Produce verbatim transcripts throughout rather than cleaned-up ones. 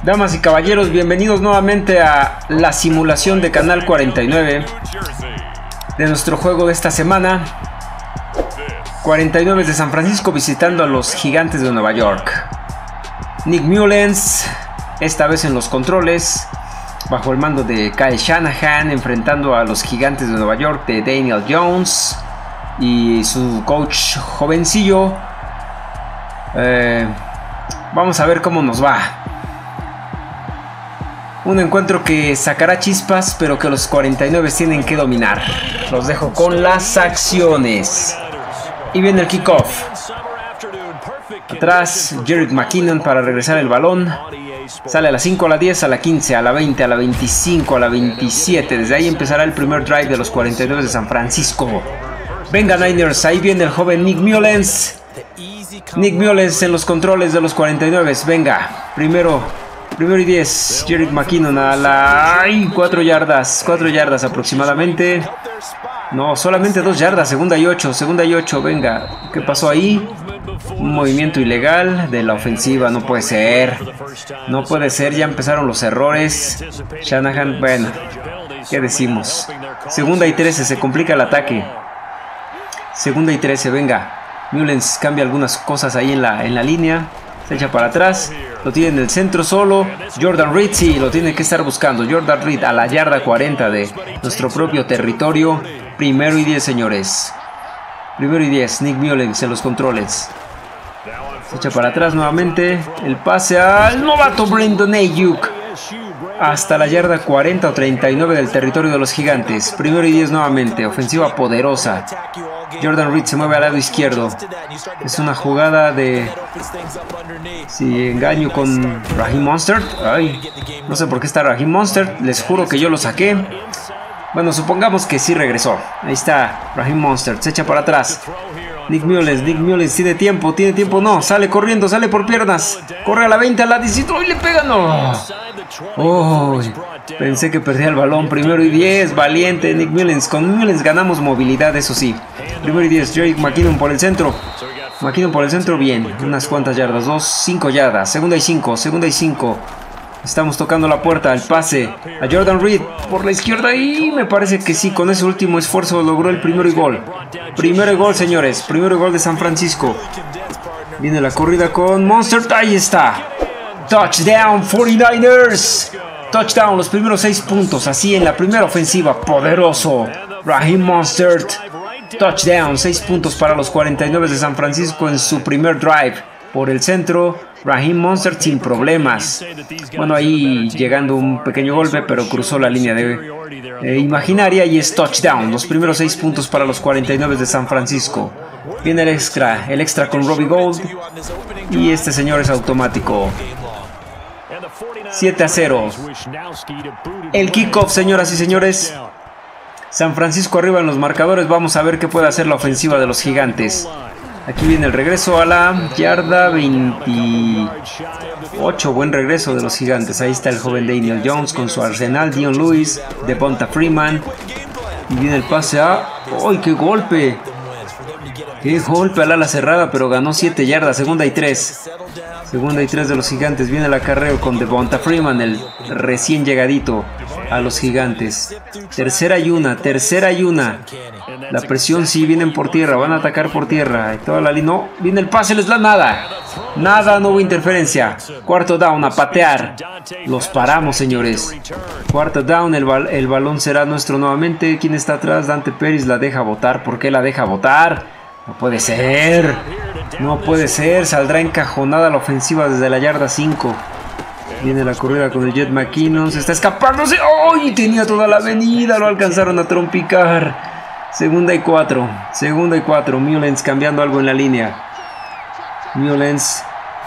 Damas y caballeros, bienvenidos nuevamente a la simulación de Canal cuarenta y nueve de nuestro juego de esta semana. cuarenta y nueve de San Francisco visitando a los Gigantes de Nueva York. Nick Mullens, esta vez en los controles, bajo el mando de Kyle Shanahan, enfrentando a los Gigantes de Nueva York de Daniel Jones y su coach jovencillo. Eh, vamos a ver cómo nos va. Un encuentro que sacará chispas, pero que los cuarenta y nueve tienen que dominar. Los dejo con las acciones. Y viene el kickoff. Atrás, Jerick McKinnon para regresar el balón. Sale a la cinco, a la diez, a la quince, a la veinte, a la veinticinco, a la veintisiete. Desde ahí empezará el primer drive de los cuarenta y nueve de San Francisco. Venga Niners, ahí viene el joven Nick Mullens. Nick Mullens en los controles de los cuarenta y nueve. Venga, primero... Primero y diez, Jerick McKinnon a la... ¡Ay! cuatro yardas, cuatro yardas aproximadamente. No, solamente dos yardas, segunda y ocho, segunda y ocho, venga. ¿Qué pasó ahí? Un movimiento ilegal de la ofensiva, no puede ser. No puede ser, ya empezaron los errores. Shanahan, bueno, ¿qué decimos? Segunda y trece, se complica el ataque. Segunda y trece, venga. Mullens cambia algunas cosas ahí en la, en la línea. Se echa para atrás, lo tiene en el centro solo. Jordan Reed, sí, lo tiene que estar buscando. Jordan Reed a la yarda cuarenta de nuestro propio territorio. Primero y diez, señores. Primero y diez, Nick Mullens en los controles. Se echa para atrás nuevamente. El pase al novato Brandon Aiyuk. Hasta la yarda cuarenta o treinta y nueve del territorio de los Gigantes. Primero y diez nuevamente, ofensiva poderosa. Jordan Reed se mueve al lado izquierdo. Es una jugada de... Si engaño con Raheem Mostert. Ay, no sé por qué está Raheem Mostert. Les juro que yo lo saqué. Bueno, supongamos que sí regresó. Ahí está Raheem Mostert. Se echa para atrás. Nick Mullens, Nick Mullens tiene tiempo, tiene tiempo, no. Sale corriendo, sale por piernas. Corre a la veinte, a la diecisiete. ¡Uy, le pega! No. Oh, pensé que perdía el balón. Primero y diez, valiente Nick Mullens. Con Mullens ganamos movilidad, eso sí. Primero y diez, Jerick McKinnon por el centro. McKinnon por el centro, bien. Unas cuantas yardas, dos, cinco yardas. Segunda y cinco, segunda y cinco. Estamos tocando la puerta, el pase a Jordan Reed por la izquierda y me parece que sí, con ese último esfuerzo logró el primero y gol. Primero y gol, señores, primero y gol de San Francisco. Viene la corrida con Mostert, ahí está. Touchdown, cuarenta y nueve ers. Touchdown, los primeros seis puntos, así en la primera ofensiva, poderoso. Raheem Mostert. Touchdown, seis puntos para los cuarenta y nueve de San Francisco en su primer drive. Por el centro, Raheem Mostert sin problemas. Bueno, ahí llegando un pequeño golpe, pero cruzó la línea de eh, imaginaria y es touchdown. Los primeros seis puntos para los cuarenta y nueve de San Francisco. Viene el extra, el extra con Robbie Gould. Y este señor es automático. siete a cero. El kickoff, señoras y señores. San Francisco arriba en los marcadores. Vamos a ver qué puede hacer la ofensiva de los Gigantes. Aquí viene el regreso a la yarda veintiocho. Buen regreso de los Gigantes. Ahí está el joven Daniel Jones con su arsenal. Dion Lewis, Devonta Freeman. Y viene el pase a... ¡Uy, qué golpe! ¡Qué golpe al ala cerrada! Pero ganó siete yardas. Segunda y tres. Segunda y tres de los Gigantes. Viene el acarreo con Devonta Freeman, el recién llegadito a los Gigantes. Tercera y una. Tercera y una. La presión sí, vienen por tierra, van a atacar por tierra. Y toda la línea, no, viene el pase, les da nada. Nada, no hubo interferencia. Cuarto down, a patear. Los paramos, señores. Cuarto down, el, bal el balón será nuestro nuevamente. ¿Quién está atrás? Dante Pérez la deja botar. ¿Por qué la deja botar? No puede ser. No puede ser, saldrá encajonada la ofensiva desde la yarda cinco. Viene la corrida con el Jet McKinnon, se está escapándose. ¡Ay! Tenía toda la avenida, lo alcanzaron a trompicar. Segunda y cuatro, segunda y cuatro. Mullens cambiando algo en la línea. Mullens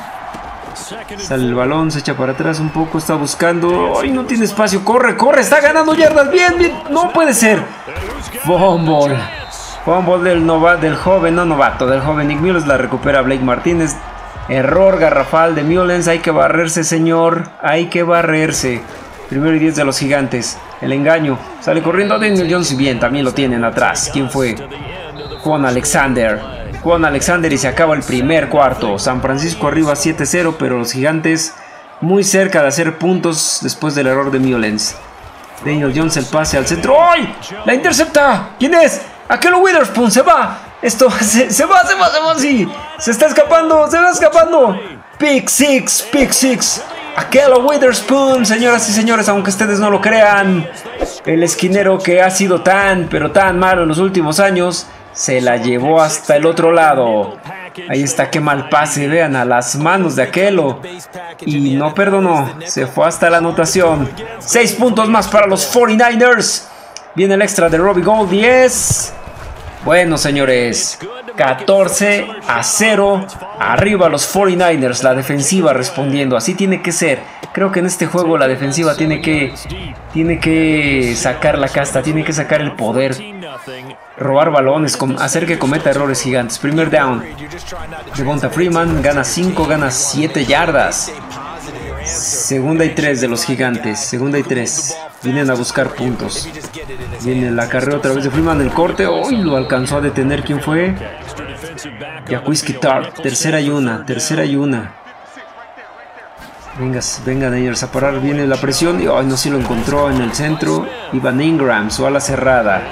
sale el balón, se echa para atrás un poco, está buscando. ¡Ay! No tiene espacio, corre, corre, está ganando yardas. Bien, bien, no puede ser. Fumble. Fumble del, nova, del joven, no novato, del joven Nick Mullens. La recupera Blake Martínez. Error garrafal de Mullens. Hay que barrerse, señor. Hay que barrerse. Primero y diez de los Gigantes. El engaño. Sale corriendo Daniel Jones. Bien, también lo tienen atrás. ¿Quién fue? Kwon Alexander. Kwon Alexander y se acaba el primer cuarto. San Francisco arriba siete cero, pero los Gigantes muy cerca de hacer puntos después del error de Mullens. Daniel Jones el pase al centro. ¡Ay! ¡La intercepta! ¿Quién es? Aquel Witherspoon se va. Esto se, se va, se va, se va, sí. Se está escapando, se va escapando. Pick six, pick six. Aquel Witherspoon, señoras y señores, aunque ustedes no lo crean, el esquinero que ha sido tan, pero tan malo en los últimos años, se la llevó hasta el otro lado. Ahí está, qué mal pase, vean, a las manos de Aquelo. Y no perdonó, se fue hasta la anotación. Seis puntos más para los cuarenta y nueve ers. Viene el extra de Robbie Gould, diez. Bueno, señores, catorce a cero. Arriba los cuarenta y nueve ers, la defensiva respondiendo. Así tiene que ser. Creo que en este juego la defensiva tiene que, tiene que sacar la casta, tiene que sacar el poder. Robar balones, hacer que cometa errores gigantes. Primer down. Devonta Freeman gana cinco, gana siete yardas. Segunda y tres de los gigantes. Segunda y tres. Vienen a buscar puntos. Viene la carrera otra vez de Freeman. El corte. Uy, lo alcanzó a detener. ¿Quién fue? Jaquiski Tartt. Tercera y una. Tercera y una. Venga, venga, Niners a parar. Viene la presión. Y ay, no, si lo encontró en el centro. Ivan Ingram, su ala cerrada.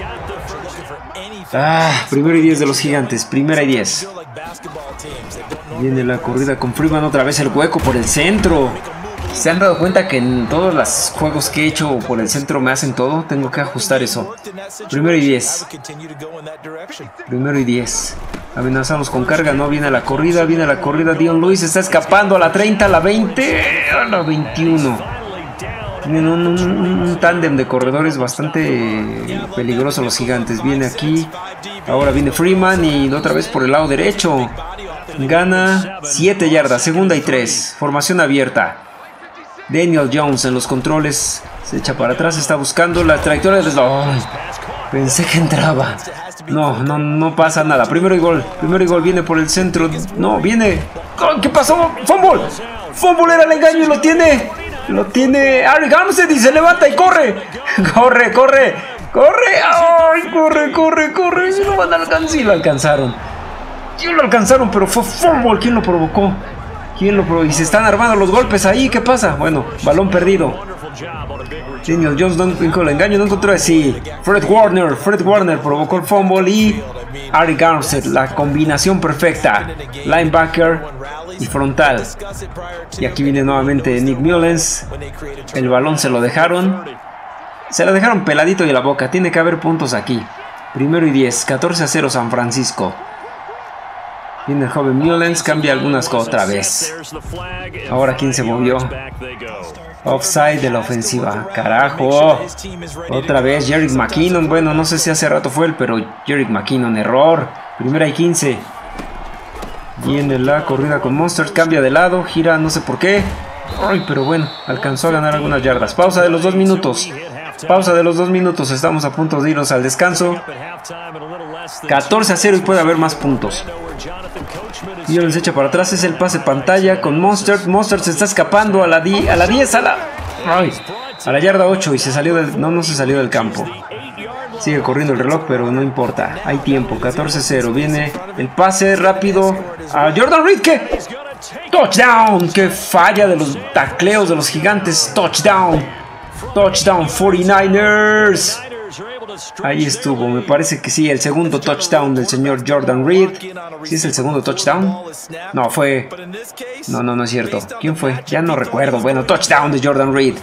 Ah, primero y diez de los gigantes. Primera y diez. Viene la corrida con Freeman. Otra vez el hueco por el centro. ¿Se han dado cuenta que en todos los juegos que he hecho por el centro me hacen todo? Tengo que ajustar eso. Primero y diez. Primero y diez. Amenazamos con carga. No viene la corrida. Viene la corrida. Dion Lewis está escapando a la treinta, a la veinte, a la veintiuno. Tienen un, un, un tándem de corredores bastante peligroso los gigantes. Viene aquí. Ahora viene Freeman y otra vez por el lado derecho. Gana siete yardas. Segunda y tres. Formación abierta. Daniel Jones en los controles. Se echa para atrás. Está buscando la trayectoria del... Oh, pensé que entraba. No, no, no pasa nada. Primero y gol. Primero y gol. Viene por el centro. No, viene. ¿Qué pasó? Fumble. Fumble era el engaño y lo tiene. Lo tiene Arik Armstead y se levanta y corre. Corre, corre, corre. Ay, corre, corre, corre. Si lo van a alcanzar. Sí lo alcanzaron. Sí lo alcanzaron, pero fue fumble. ¿Quién lo provocó? ¿Quién lo provocó? Y se están armando los golpes ahí. ¿Qué pasa? Bueno, balón perdido. Daniel Jones no encontró el engaño. No encontró. Sí. Fred Warner. Fred Warner provocó el fumble y Arik Armstead. La combinación perfecta. Linebacker y frontal. Y aquí viene nuevamente Nick Mullens. El balón se lo dejaron. Se lo dejaron peladito de la boca. Tiene que haber puntos aquí. Primero y diez. catorce a cero San Francisco. Viene el joven Mullens. Cambia algunas cosas otra vez. Ahora quién se movió. Offside de la ofensiva. Carajo. Otra vez Jerick McKinnon. Bueno, no sé si hace rato fue él, pero Jerick McKinnon. Error. Primera y quince. Viene la corrida con Monsters. Cambia de lado. Gira no sé por qué. Ay, pero bueno. Alcanzó a ganar algunas yardas. Pausa de los dos minutos. Pausa de los dos minutos. Estamos a punto de irnos al descanso. catorce a cero y puede haber más puntos. Y les echa para atrás. Es el pase pantalla con Monsters. Monsters se está escapando a la, di a la diez. A la, ay, a la yarda ocho. Y se salió del... No, no se salió del campo. Sigue corriendo el reloj, pero no importa. Hay tiempo. catorce a cero. Viene el pase rápido a Jordan Reed. ¿Qué? Touchdown. Qué falla de los tacleos de los gigantes. Touchdown. Touchdown cuarenta y nueve ers. Ahí estuvo. Me parece que sí. El segundo touchdown del señor Jordan Reed. ¿Sí es el segundo touchdown? No, fue... No, no, no es cierto. ¿Quién fue? Ya no recuerdo. Bueno, touchdown de Jordan Reed.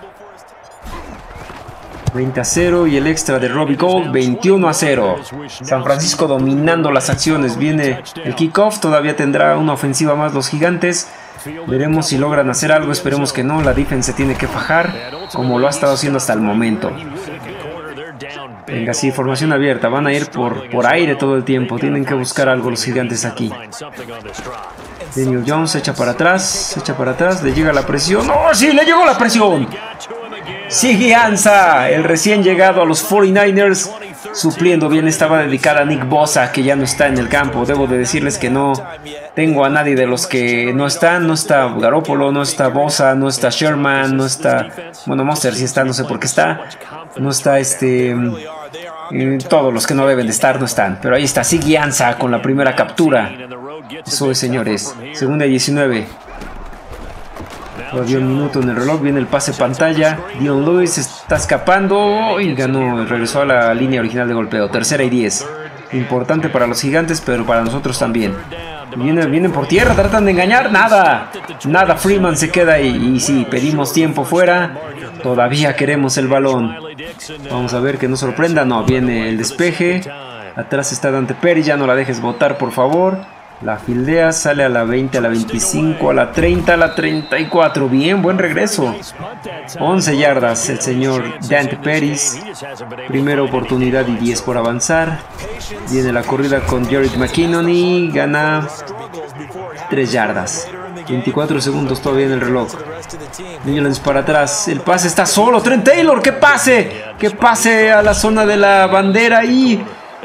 veinte a cero y el extra de Robbie Gould, veintiuno a cero. San Francisco dominando las acciones. Viene el kickoff, todavía tendrá una ofensiva más los gigantes. Veremos si logran hacer algo, esperemos que no. La defensa se tiene que fajar, como lo ha estado haciendo hasta el momento. Venga, sí, formación abierta. Van a ir por, por aire todo el tiempo. Tienen que buscar algo los gigantes aquí. Daniel Jones se echa para atrás, se echa para atrás, le llega la presión. ¡Oh, sí, le llegó la presión! Sigue Ansah, el recién llegado a los cuarenta y nueve ers, supliendo bien. Estaba dedicada a Nick Bosa, que ya no está en el campo. Debo de decirles que no tengo a nadie de los que no están. No está Garoppolo, no está Bosa, no está Sherman, no está... Bueno, Monster sí está, no sé por qué está. No está este... Eh, todos los que no deben de estar no están. Pero ahí está, sigue Ansah con la primera captura. Eso es, señores. Segunda y diecinueve. Todavía un minuto en el reloj, viene el pase pantalla. Dion Lewis está escapando y ganó, regresó a la línea original de golpeo. Tercera y diez. Importante para los gigantes, pero para nosotros también. Vienen, vienen por tierra, tratan de engañar. Nada, nada, Freeman se queda ahí. Y sí, pedimos tiempo fuera. Todavía queremos el balón. Vamos a ver que nos sorprenda. No, viene el despeje. Atrás está Dante Perry, ya no la dejes botar, por favor. La fildea, sale a la veinte, a la veinticinco, a la treinta, a la treinta y cuatro. Bien, buen regreso. once yardas el señor Dante Perry. Primera oportunidad y diez por avanzar. Viene la corrida con Jerick McKinnon y gana tres yardas. veinticuatro segundos todavía en el reloj. Newlands para atrás. El pase está solo. Trent Taylor, que pase. Que pase a la zona de la bandera y...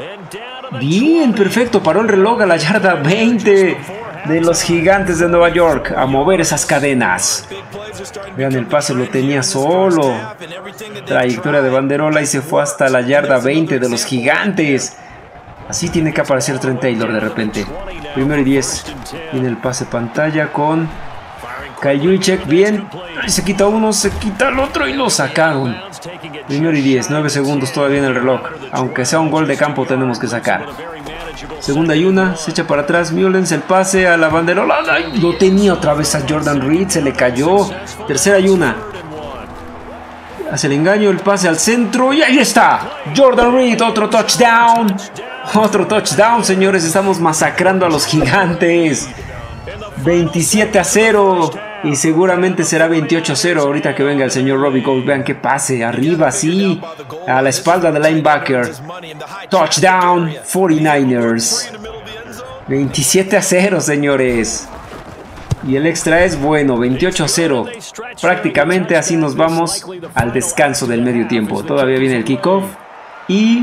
Bien, perfecto, paró el reloj a la yarda veinte de los Gigantes de Nueva York. A mover esas cadenas. Vean, el pase lo tenía solo. Trayectoria de banderola y se fue hasta la yarda veinte de los Gigantes. Así tiene que aparecer Trent Taylor de repente. Primero y diez. Viene el pase pantalla con Kyle Juszczyk. Bien, se quita uno, se quita el otro y lo sacaron. Primero y diez, nueve segundos todavía en el reloj. Aunque sea un gol de campo tenemos que sacar. Segunda y una, se echa para atrás Mullens, el pase a la banderola. ¡Ay! Lo tenía otra vez a Jordan Reed, se le cayó. Tercera y una. Hace el engaño, el pase al centro y ahí está. Jordan Reed, otro touchdown. Otro touchdown, señores, estamos masacrando a los Gigantes. veintisiete a cero. Y seguramente será veintiocho a cero ahorita que venga el señor Robbie Gould. Vean que pase, arriba, sí, a la espalda del linebacker. Touchdown, cuarenta y nueve ers. veintisiete a cero, señores. Y el extra es bueno, veintiocho a cero. Prácticamente así nos vamos al descanso del medio tiempo. Todavía viene el kickoff y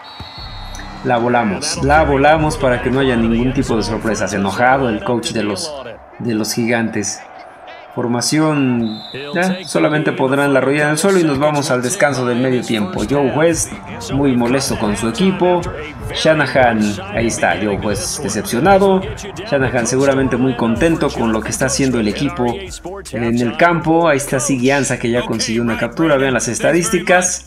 la volamos. La volamos para que no haya ningún tipo de sorpresas. Enojado el coach de los, de los Gigantes. Formación, ya, solamente podrán la rodilla en el suelo y nos vamos al descanso del medio tiempo. Joe West muy molesto con su equipo. Shanahan, ahí está, Joe West decepcionado. Shanahan seguramente muy contento con lo que está haciendo el equipo en el campo. Ahí está Ziggy Ansah, que ya consiguió una captura. Vean las estadísticas.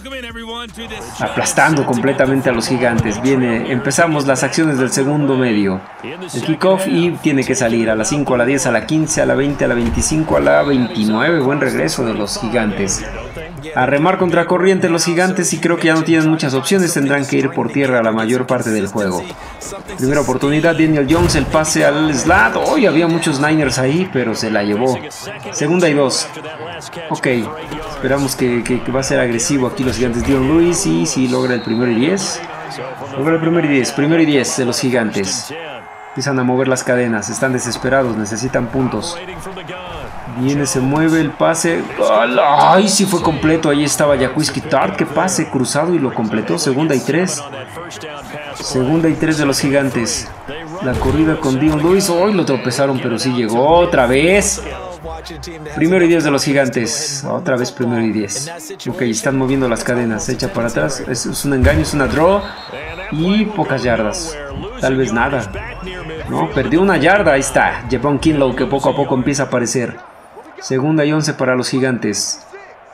Aplastando completamente a los Gigantes. Viene, empezamos las acciones del segundo medio. El kickoff y tiene que salir a las cinco, a la diez, a la quince, a la veinte, a la veinticinco, a la veintinueve. Buen regreso de los Gigantes. A remar contra corriente los Gigantes y creo que ya no tienen muchas opciones. Tendrán que ir por tierra la mayor parte del juego. Primera oportunidad, Daniel Jones, el pase al slot. Hoy había muchos Niners ahí, pero se la llevó. Segunda y dos. Ok, esperamos que, que, que va a ser agresivo aquí los Gigantes. Dion Lewis y si logra el primero y diez. Logra el primero y diez. Primero y diez de los Gigantes. Empiezan a mover las cadenas. Están desesperados. Necesitan puntos. Viene, se mueve el pase. ¡Ay! Sí fue completo. Ahí estaba Jaquiski Tartt. Que pase cruzado y lo completó. Segunda y tres. Segunda y tres de los Gigantes. La corrida con Dion Lewis. Hoy lo tropezaron, pero sí llegó otra vez. Primero y diez de los Gigantes. Otra vez primero y diez. Ok, están moviendo las cadenas. Se echa para atrás. Es, es un engaño, es una draw. Y pocas yardas. Tal vez nada. No, perdió una yarda. Ahí está. Javon Kinlaw, que poco a poco empieza a aparecer. Segunda y once para los Gigantes.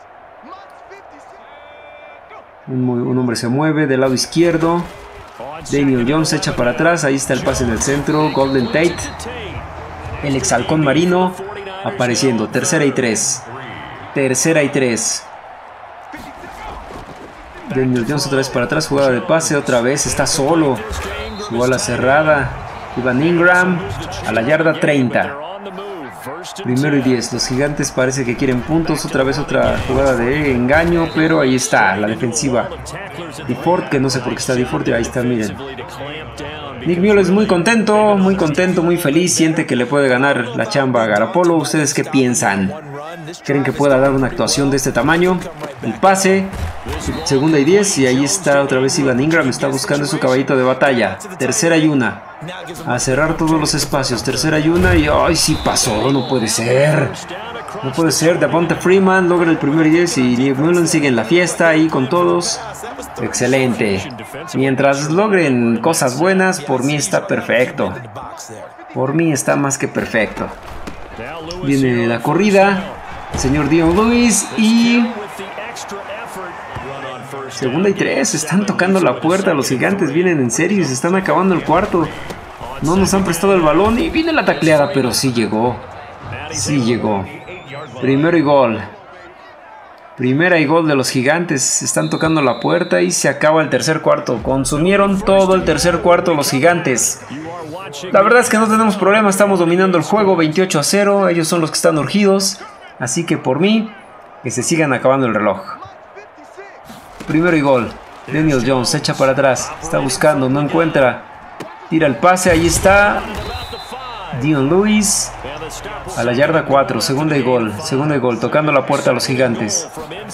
Un, un hombre se mueve del lado izquierdo. Daniel Jones se echa para atrás. Ahí está el pase en el centro. Golden Tate, el ex halcón marino, apareciendo. Tercera y tres. Tercera y tres. Daniel Jones otra vez para atrás. Jugada de pase. Otra vez está solo. Su ala cerrada. Evan Ingram a la yarda treinta. Primero y diez. Los Gigantes parece que quieren puntos. Otra vez otra jugada de engaño. Pero ahí está la defensiva. DeFord, que no sé por qué está DeFord. Ahí está, miren. Nick Mullens muy contento, muy contento, muy feliz. Siente que le puede ganar la chamba a Garoppolo. ¿Ustedes qué piensan? ¿Creen que pueda dar una actuación de este tamaño? El pase. Segunda y diez. Y ahí está otra vez Evan Ingram. Está buscando su caballito de batalla. Tercera y una. A cerrar todos los espacios. Tercera y una. Y ¡ay, sí pasó! No puede ser. No puede ser. Devonta Freeman logra el primer y diez. Y Nick Mullens sigue en la fiesta ahí con todos. Excelente. Mientras logren cosas buenas, por mí está perfecto. Por mí está más que perfecto. Viene la corrida. El señor Dion Lewis y... segunda y tres. Están tocando la puerta. Los gigantes vienen en serio y se están acabando el cuarto. No nos han prestado el balón y viene la tacleada, pero sí llegó. Sí llegó. Primero y gol. Primera y gol de los gigantes. Están tocando la puerta y se acaba el tercer cuarto. Consumieron todo el tercer cuarto los gigantes. La verdad es que no tenemos problema. Estamos dominando el juego veintiocho a cero. Ellos son los que están urgidos. Así que por mí, que se sigan acabando el reloj. Primero y gol. Daniel Jones echa para atrás. Está buscando, no encuentra. Tira el pase, ahí está. Dion Lewis a la yarda cuatro, segunda y gol, segunda y gol, tocando la puerta a los gigantes.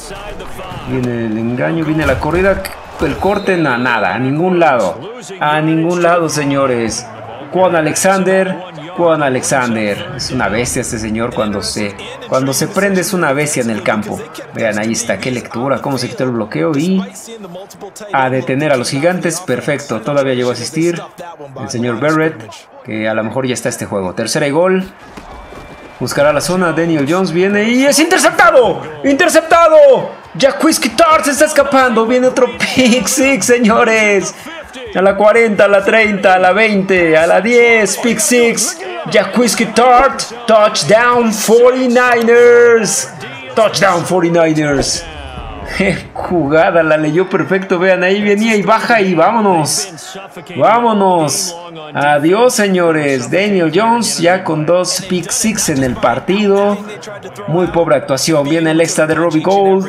Viene el engaño, viene la corrida, el corte, na, nada, a ningún lado, a ningún lado, señores. Kwon Alexander, Kwon Alexander, es una bestia este señor cuando se, cuando se prende, es una bestia en el campo. Vean, ahí está, qué lectura, cómo se quitó el bloqueo y a detener a los gigantes, perfecto, todavía llegó a asistir el señor Barrett, que a lo mejor ya está este juego. Tercera y gol, buscará la zona, Daniel Jones viene y es interceptado, interceptado, Jaquiski Tartt se está escapando, viene otro pick six, señores. A la cuarenta, a la treinta, a la veinte, a la diez, pick six, Jaquiski Tartt, touchdown forty-niners, touchdown forty-niners. ¡Qué jugada! La leyó perfecto, vean, ahí venía y baja y vámonos, vámonos, adiós señores. Daniel Jones ya con dos pick six en el partido, muy pobre actuación. Viene el extra de Robbie Gould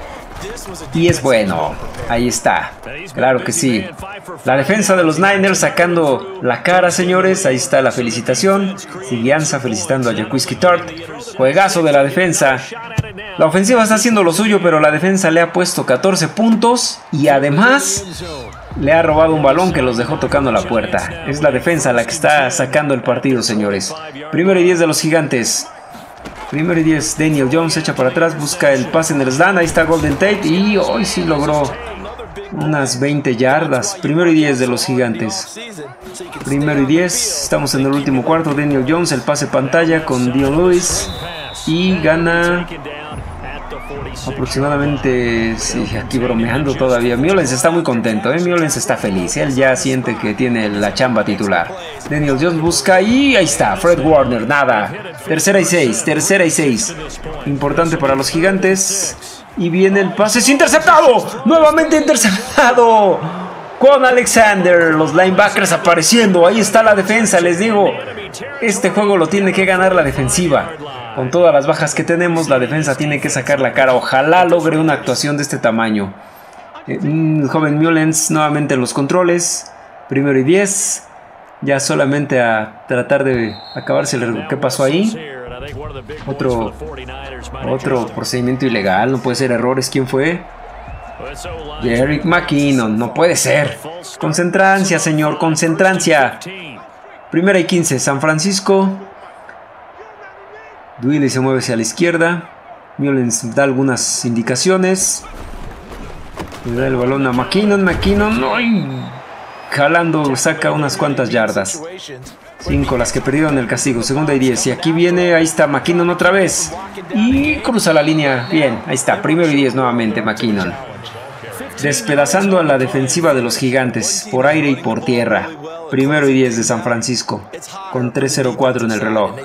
y es bueno, ahí está, claro que sí. La defensa de los Niners sacando la cara, señores, ahí está la felicitación. Siguianza felicitando a Jaquiski Tartt, juegazo de la defensa. La ofensiva está haciendo lo suyo, pero la defensa le ha puesto catorce puntos y además le ha robado un balón que los dejó tocando la puerta. Es la defensa la que está sacando el partido, señores. Primero y diez de los gigantes. Primero y diez, Daniel Jones echa para atrás, busca el pase en el slant, ahí está Golden Tate y hoy sí logró unas veinte yardas. Primero y diez de los gigantes. Primero y diez, estamos en el último cuarto. Daniel Jones, el pase pantalla con Dion Lewis y gana aproximadamente, sí, aquí bromeando todavía. Mullens está muy contento, ¿eh? Mullens está feliz, él ya siente que tiene la chamba titular. Daniel Jones busca y ahí está, Fred Warner, nada. Tercera y seis, tercera y seis. Importante para los gigantes. Y viene el pase, es interceptado, nuevamente interceptado. Kwon Alexander, los linebackers apareciendo, ahí está la defensa, les digo. Este juego lo tiene que ganar la defensiva. Con todas las bajas que tenemos, la defensa tiene que sacar la cara. Ojalá logre una actuación de este tamaño. Eh, el joven Mullens nuevamente en los controles. Primero y diez. Ya solamente a tratar de acabarse el... ¿Qué pasó ahí? Otro, otro procedimiento ilegal. No puede ser errores. ¿Quién fue? Jerick McKinnon. No puede ser. Concentrancia, señor. Concentrancia. Primera y quince. San Francisco. Dwelly se mueve hacia la izquierda. Mullens da algunas indicaciones. Le da el balón a McKinnon. McKinnon, ¡ay! Jalando, saca unas cuantas yardas. Cinco las que perdieron el castigo. Segunda y diez. Y aquí viene, ahí está McKinnon otra vez. Y cruza la línea. Bien, ahí está. Primero y diez nuevamente McKinnon. Despedazando a la defensiva de los gigantes. Por aire y por tierra. Primero y diez de San Francisco. Con tres cero cuatro en el reloj.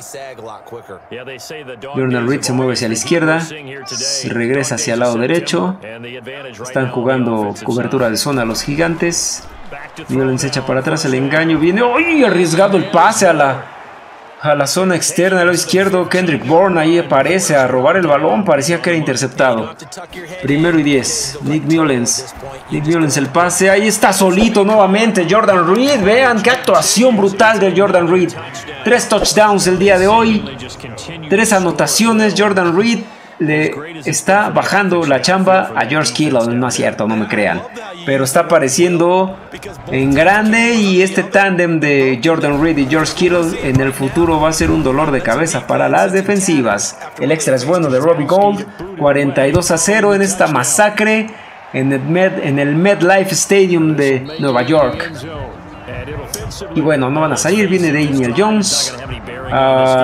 Jordan Reed se mueve hacia la izquierda. Regresa hacia el lado derecho. Están jugando cobertura de zona los gigantes. Mullens echa para atrás, el engaño viene. ¡Uy! Arriesgado el pase a la, a la zona externa del lado izquierdo. Kendrick Bourne ahí aparece a robar el balón. Parecía que era interceptado. Primero y diez. Nick Mullens. Nick Mullens el pase. Ahí está solito nuevamente Jordan Reed. Vean qué actuación brutal de Jordan Reed. Tres touchdowns el día de hoy. Tres anotaciones. Jordan Reed le está bajando la chamba a George Kittle. No es cierto, no me crean, pero está apareciendo en grande. Y este tándem de Jordan Reed y George Kittle en el futuro va a ser un dolor de cabeza para las defensivas. El extra es bueno de Robbie Gould. Cuarenta y dos a cero en esta masacre en el, Med, en el MetLife Stadium de Nueva York. Y bueno, no van a salir. Viene Daniel Jones. Uh,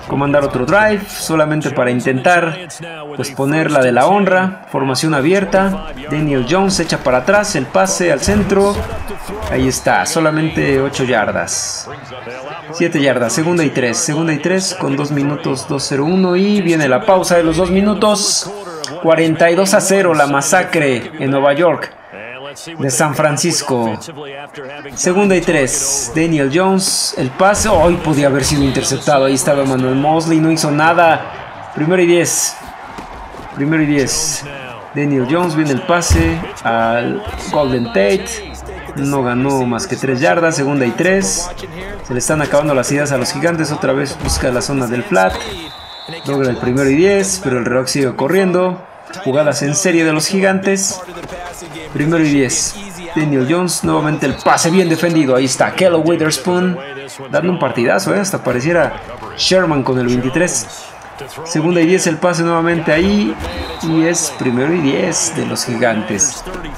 comandar otro drive, solamente para intentar pues poner la de la honra. Formación abierta, Daniel Jones echa para atrás, el pase al centro, ahí está, solamente ocho yardas, siete yardas, segunda y tres, segunda y tres con dos minutos, dos cero uno, y viene la pausa de los dos minutos. Cuarenta y dos a cero la masacre en Nueva York de San Francisco. Segunda y tres, Daniel Jones, el pase, hoy podía haber sido interceptado, ahí estaba Emmanuel Mosley, no hizo nada. Primero y diez, primero y diez, Daniel Jones, viene el pase al Golden Tate, no ganó más que tres yardas. Segunda y tres, se le están acabando las ideas a los gigantes, otra vez busca la zona del flat, logra el primero y diez, pero el reloj sigue corriendo. Jugadas en serie de los gigantes. Primero y diez, Daniel Jones, nuevamente el pase bien defendido, ahí está Kello Witherspoon, dando un partidazo, ¿eh? Hasta pareciera Sherman con el veintitrés. Segunda y diez, el pase nuevamente ahí, y es primero y diez de los gigantes.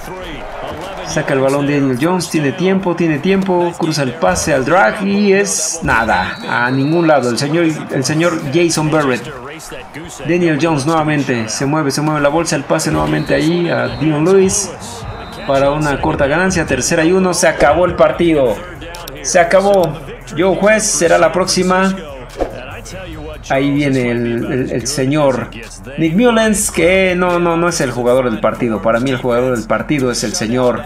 Saca el balón Daniel Jones, tiene tiempo, tiene tiempo, cruza el pase al drag y es nada, a ningún lado. El señor, el señor Jason Barrett. Daniel Jones nuevamente, se mueve, se mueve la bolsa, el pase nuevamente ahí a Dion Lewis para una corta ganancia, tercera y uno, se acabó el partido. Se acabó. Joe Juez será la próxima. Ahí viene el, el, el señor Nick Mullens, que no, no, no es el jugador del partido. Para mí el jugador del partido es el señor...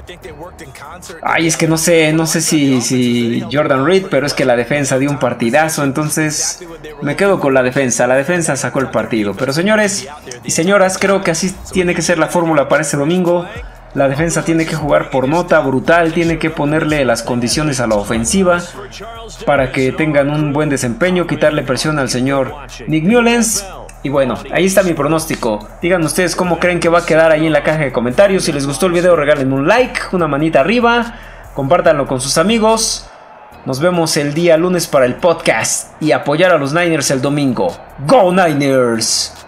Ay, es que no sé, no sé si, si Jordan Reed, pero es que la defensa dio un partidazo, entonces me quedo con la defensa. La defensa sacó el partido. Pero señores y señoras, creo que así tiene que ser la fórmula para este domingo. La defensa tiene que jugar por nota brutal, tiene que ponerle las condiciones a la ofensiva para que tengan un buen desempeño, quitarle presión al señor Nick Mullens. Y bueno, ahí está mi pronóstico. Digan ustedes cómo creen que va a quedar ahí en la caja de comentarios. Si les gustó el video, regálenme un like, una manita arriba, compártanlo con sus amigos. Nos vemos el día lunes para el podcast y apoyar a los Niners el domingo. ¡Go Niners!